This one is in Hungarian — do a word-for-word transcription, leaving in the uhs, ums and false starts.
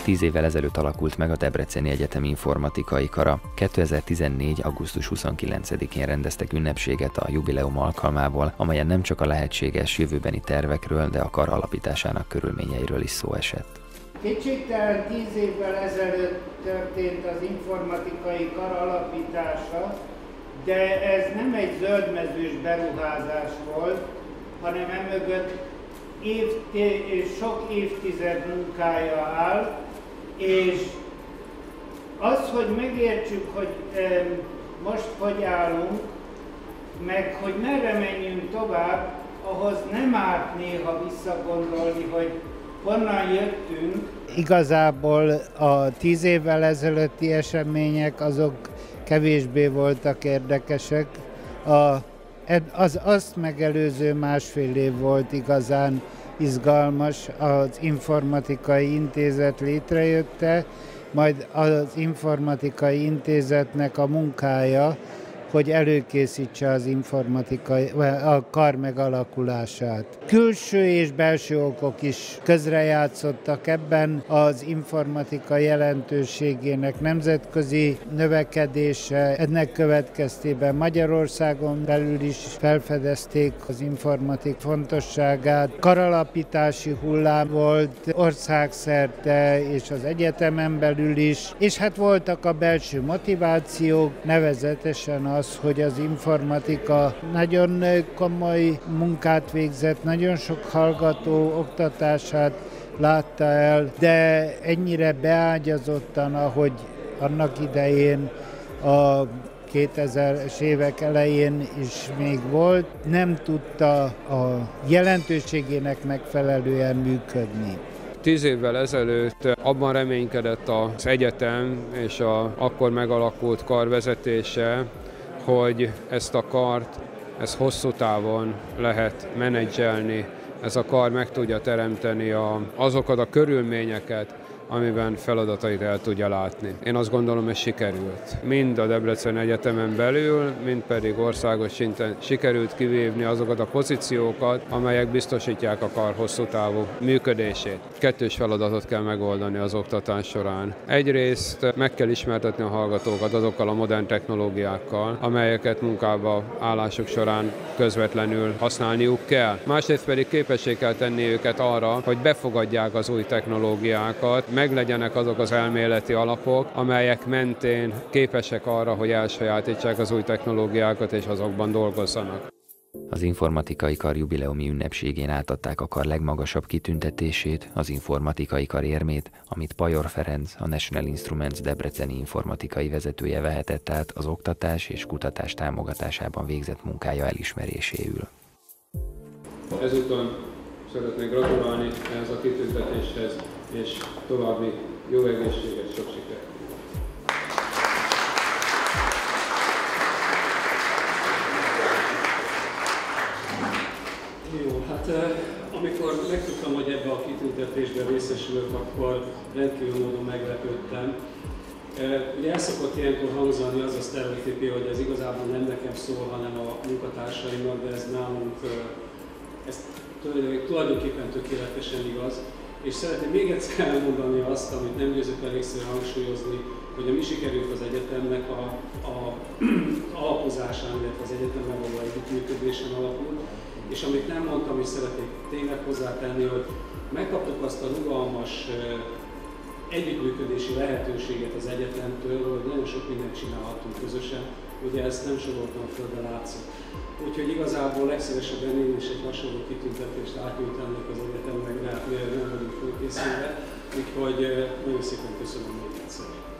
Tíz évvel ezelőtt alakult meg a Debreceni Egyetem informatikai kara. kétezer-tizennégy. augusztus huszonkilencedikén rendeztek ünnepséget a jubileum alkalmából, amelyen nem csak a lehetséges jövőbeni tervekről, de a kar alapításának körülményeiről is szó esett. Kétségtelen tíz évvel ezelőtt történt az informatikai kar alapítása, de ez nem egy zöldmezős beruházás volt, hanem emögött év, sok évtized munkája áll, és az, hogy megértsük, hogy most hogy állunk, meg hogy merre menjünk tovább, ahhoz nem árt néha visszagondolni, hogy honnan jöttünk. Igazából a tíz évvel ezelőtti események azok kevésbé voltak érdekesek. A, az azt megelőző másfél év volt igazán izgalmas, az informatikai intézet létrejötte, majd az informatikai intézetnek a munkája, hogy előkészítse az informatikai, a kar megalakulását. Külső és belső okok is közrejátszottak ebben, az informatika jelentőségének nemzetközi növekedése, ennek következtében Magyarországon belül is felfedezték az informatik fontosságát. Karalapítási hullám volt országszerte és az egyetemen belül is, és hát voltak a belső motivációk, nevezetesen az, hogy az informatika nagyon komoly munkát végzett, nagyon sok hallgató oktatását látta el, de ennyire beágyazottan, ahogy annak idején a kétezres évek elején is még volt, nem tudta a jelentőségének megfelelően működni. Tíz évvel ezelőtt abban reménykedett az egyetem és a akkor megalakult kar vezetése, hogy ezt a kart, ez hosszú távon lehet menedzselni, ez a kar meg tudja teremteni a, azokat a körülményeket, amiben feladatait el tudja látni. Én azt gondolom, hogy sikerült. Mind a Debreceni Egyetemen belül, mind pedig országos szinten sikerült kivívni azokat a pozíciókat, amelyek biztosítják a kar hosszú távú működését. Kettős feladatot kell megoldani az oktatás során. Egyrészt meg kell ismertetni a hallgatókat azokkal a modern technológiákkal, amelyeket munkába állásuk során közvetlenül használniuk kell. Másrészt pedig képessé kell tenni őket arra, hogy befogadják az új technológiákat, meglegyenek azok az elméleti alapok, amelyek mentén képesek arra, hogy elsajátítsák az új technológiákat és azokban dolgozzanak. Az informatikai kar jubileumi ünnepségén átadták a kar legmagasabb kitüntetését, az informatikai kar érmét, amit Pajor Ferenc, a National Instruments debreceni informatikai vezetője vehetett át az oktatás és kutatás támogatásában végzett munkája elismeréséül. Ezúton szeretnék gratulálni ehhez a kitüntetéshez, és további jó egészséget, sok sikert! Jó, hát amikor megtudtam, hogy ebbe a kitüntetésben részesülök, akkor rendkívül módon meglepődtem. Ugye el szokott ilyenkor hangzani az a sztereotípia, hogy ez igazából nem nekem szól, hanem a munkatársaimnak, de ez nálunk ez tulajdonképpen tökéletesen igaz. És szeretném még egyszer elmondani azt, amit nem győzök elégszer hangsúlyozni, hogy a mi sikerült az egyetemnek a, a alapozásán, illetve az egyetemmel való együttműködésen alapul. És amit nem mondtam, és szeretnék tényleg hozzátenni, hogy megkaptuk azt a rugalmas együttműködési lehetőséget az egyetemtől, hogy nagyon sok mindent csinálhatunk közösen. Ugye ezt nem soroltam föl, de látszott. Úgyhogy igazából legszívesebben én is egy hasonló kitüntetést átnyújtanék az egyetemnek, de hát mivel nem vagyunk fölkészülve. Úgyhogy nagyon szépen köszönöm még egyszer.